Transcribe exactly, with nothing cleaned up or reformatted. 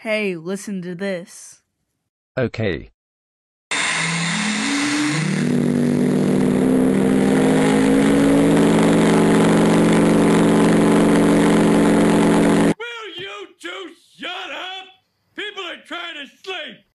Hey, listen to this. Okay. Will you two shut up? People are trying to sleep.